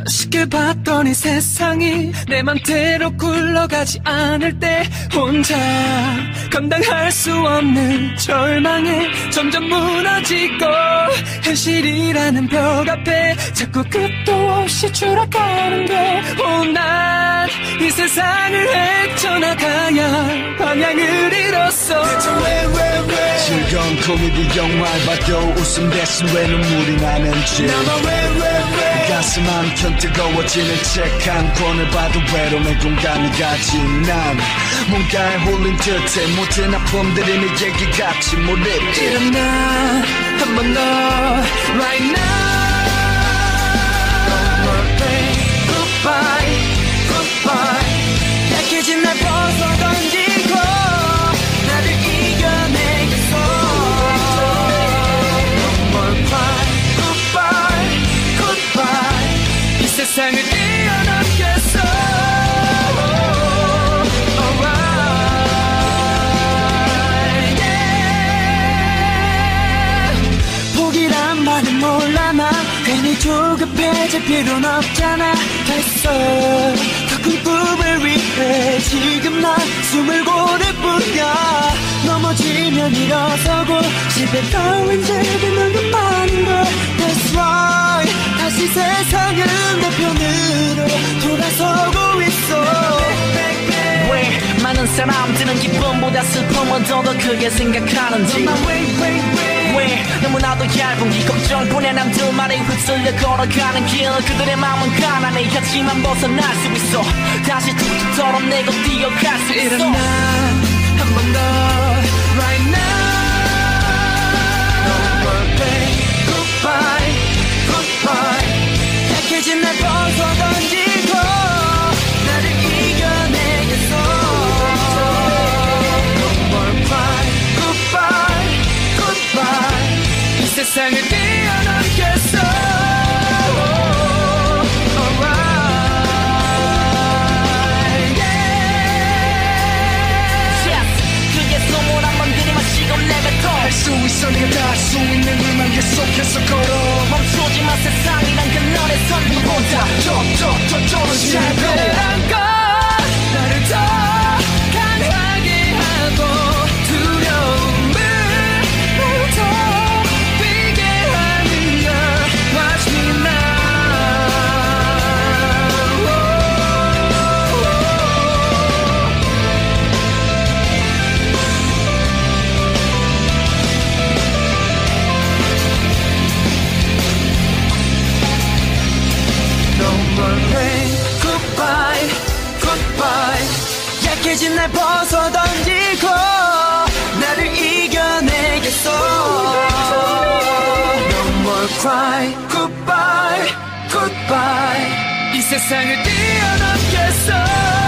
쉽게 봤더니 세상이 내 맘대로 굴러가지 않을 때 혼자 감당할 수 없는 절망에 점점 무너지고 현실이라는 벽 앞에 자꾸 끝도 없이 추락하는 게 난 이 세상을 헤쳐나가야 할 방향을 잃었어. 대체 왜 즐거운 코미디 영화를 봐도 웃음 대신 왜 눈물이 나는지 나만 왜 가슴 한켠 뜨거워지는 책 한 권을 봐도 외로움의 공간을 가지. 난 뭔가에 홀린 듯해 모든 아픔들이 내 얘기 같이 몰입돼. 일어나 한 번 더 right now. Goodbye, goodbye. 약해진 날 벗어 던지고 나를 이겨내겠어. No more cry. Goodbye, goodbye. 이 세상을 뛰어넘겠어. 포기란 말은 몰라 나 괜히 조급해질 필요는 없잖아. 됐어 더 큰 꿈을 위해 지금 난 숨을 고를 뿐이야. 넘어지면 일어서고 실패 따윈 즐기는 것만인 걸. That's right 다시 세상은 내 편으로 돌아서고 있어. 왜 많은 사람들은 기쁨보다 슬픔을 더 크게 생각하는지. 왜 너무나도 얇은 이 걱정뿐에 남들 말에 휩쓸려 걸어가는 길. 그들의 마음은 가난해 하지만 벗어날 수 있어. 다시 툭툭 털어내고 뛰어갈 수 있어. 일어나 한 번 더 right now. No more pain. Goodbye, goodbye. 약해진 날 벗어 던지고 나를 이겨내겠어. No more cry. Goodbye, goodbye. 이 세상을 뛰어넘겠어. 할 수 있어 네가 다 할 수 있는 일만 계속해서 걸어. 멈추지마 세상이란 그늘의 선보다 더 떨어지는 차별한 것 나를 더 강하게 하고 두려움을 나를 더 뛰게 하는 걸. Watch me now. No more pain. Goodbye, goodbye. 약해진 날 벗어 던지고 나를 이겨내겠어. No more cry. Goodbye, goodbye. 이 세상을 뛰어넘겠어.